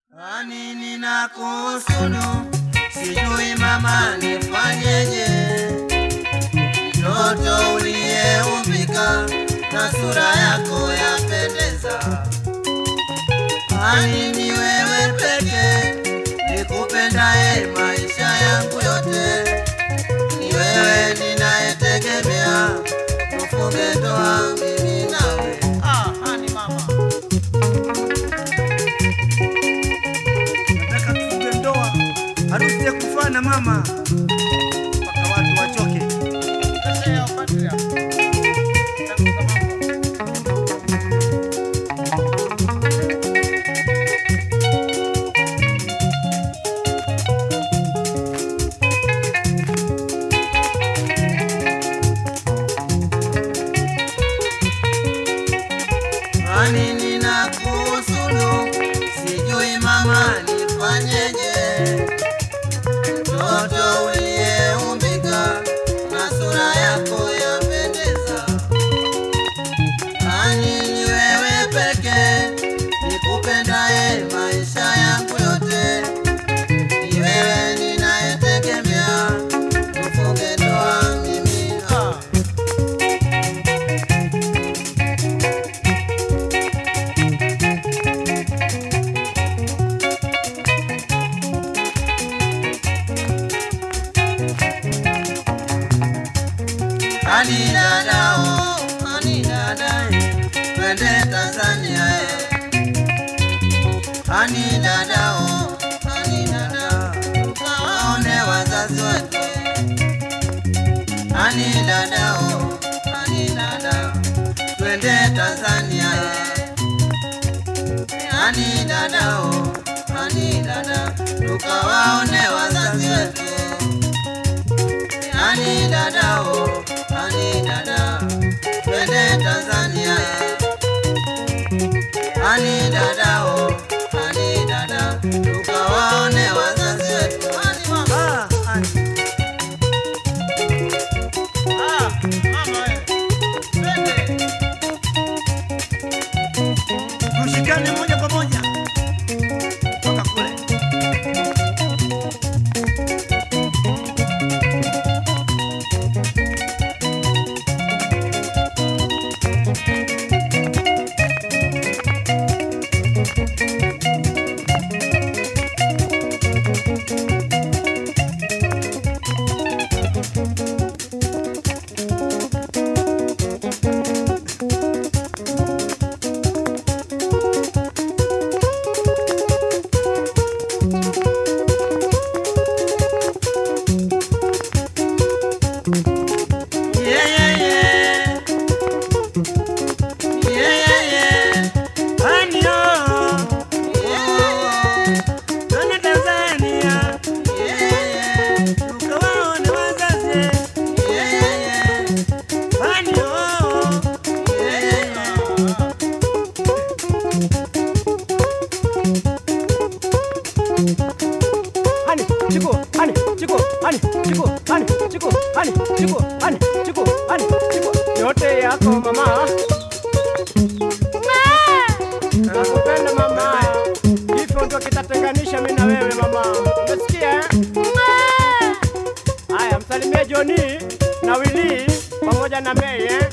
Hani ninakuhusudu, sijui mama nifanyeje. Mtoto uliyeumbika na sura yako yapendeza. Hani ni wewe pekee nikupendaye maisha yangu yote. Ni wewe ninayetegemea, tufunge ndoa mimi nawe. Hani mama, nataka tufunge ndoa, harusi ya kufana mama, mpaka watu wachoke. sasa ya Madre. Hani ninakuhusudu, sijui mama nifanyeje. Mtoto uliyeumbika na sura yako yapendeza. Hani ni wewe pekee nikupendaye maisha yangu yote. Ni wewe ninayetegemea, tufunge ndoa mimi nawe. Hani dada, oh, hani dada, twende Tanzania. Hani dada, oh, hani dada, tukaone wazazi wetu. Hani dada, oh, hani dada, twende Tanzania. Hani dada, oh, hani dada, tukawaone wazazi wetu. Hani dada, oh, hani dada, twende Tanzania. Hani dada, oh, hani dada, tukawaone wazazi wetu. Hani mama, Mama wewe. Twende. tushikane moja kwa moja mpaka kule. Yote yako mama. Nakupenda mama. Kifo ndio kitatenganisha mimi na wewe mama. Umesikia eh? Haya, msalimie Johnny na Willy pamoja na Mei eh?